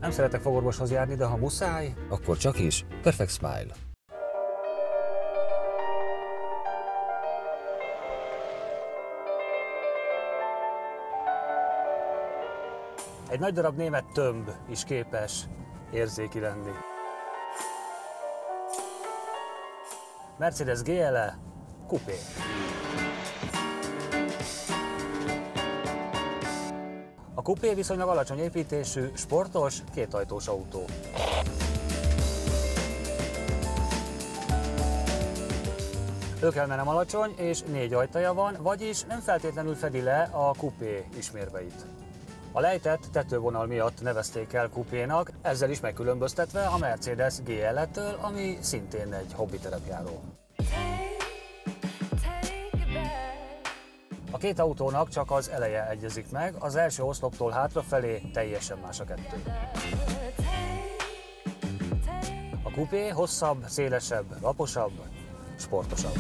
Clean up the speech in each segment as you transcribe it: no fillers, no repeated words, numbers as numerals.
Nem szeretek fogorvoshoz járni, de ha muszáj, Akkor csak is Perfect Smile. egy nagy darab német tömb is képes érzéki lenni. Mercedes GLE Coupé. A Coupé viszonylag alacsony építésű, sportos, kétajtós autó. Lökelme nem alacsony és 4 ajtaja van, vagyis nem feltétlenül fedi le a Coupé ismérveit. A lejtett tetővonal miatt nevezték el Coupénak, ezzel is megkülönböztetve a Mercedes GLE-től, ami szintén egy hobbiterepjáró. A két autónak csak az eleje egyezik meg, az első oszloptól hátrafelé teljesen más a kettő. A Coupé hosszabb, szélesebb, laposabb, sportosabb.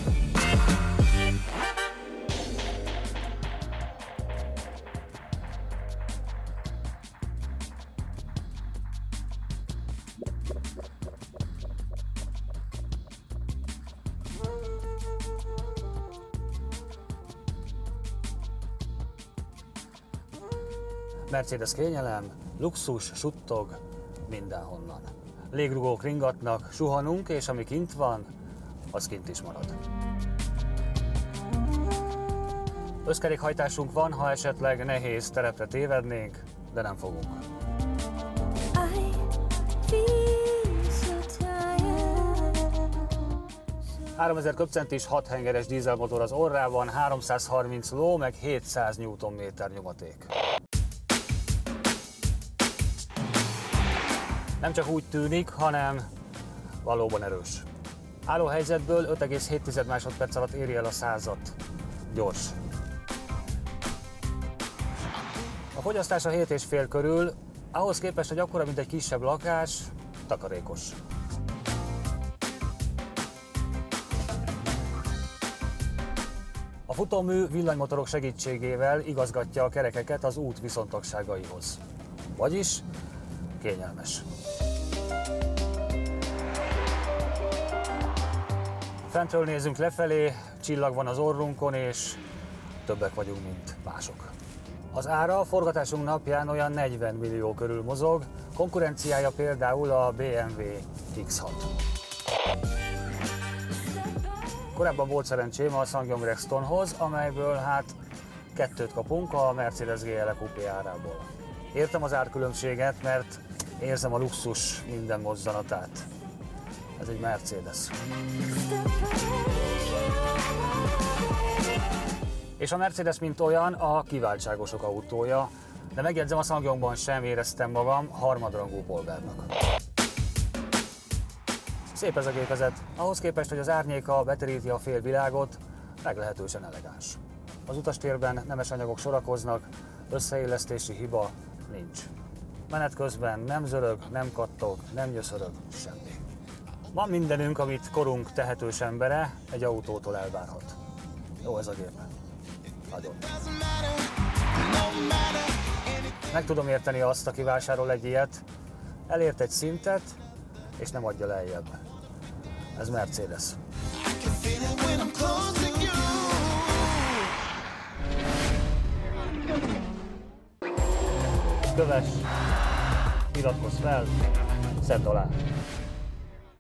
Mercedes kényelem, luxus, suttog mindenhonnan. Légrugók ringatnak, suhanunk, és ami kint van, az kint is marad. Összkerékhajtásunk van, ha esetleg nehéz terepre tévednénk, de nem fogunk. 3000 köbcentis 6 hengeres dízelmotor az orrában, 330 ló, meg 700 Nm nyomaték. Nem csak úgy tűnik, hanem valóban erős. Állóhelyzetből 5,7 másodperc alatt éri el a 100-at. Gyors. A fogyasztása 7,5 körül, ahhoz képest, hogy akkora, mint egy kisebb lakás, takarékos. A futómű villanymotorok segítségével igazgatja a kerekeket az út viszontagságaihoz. Vagyis kényelmes. Fentről nézünk lefelé, csillag van az orrunkon, és többek vagyunk, mint mások. Az ára a forgatásunk napján olyan 40 millió körül mozog, konkurenciája például a BMW X6. Korábban volt szerencsém a SsangYong Rextonhoz, amelyből hát 2 kapunk a Mercedes GLE Coupé árából. Értem az árkülönbséget, mert érzem a luxus minden mozzanatát. Ez egy Mercedes. És a Mercedes, mint olyan, a kiváltságosok autója, de megjegyzem, a SsangYongban sem éreztem magam harmadrangú polgárnak. Szép ez a gépezet, ahhoz képest, hogy az árnyéka beteríti a fél világot, meglehetősen elegáns. Az utastérben nemes anyagok sorakoznak, összeillesztési hiba nincs. Menet közben nem zörög, nem kattog, nem nyöszörög, semmi. Van mindenünk, amit korunk tehetős embere egy autótól elvárhat. Jó ez a gép. Nagyon. Meg tudom érteni azt, aki vásárol egy ilyet, elért egy szintet, és nem adja lejjebb. Ez Mercedes. Kövess, iratkozz fel, szedd alá!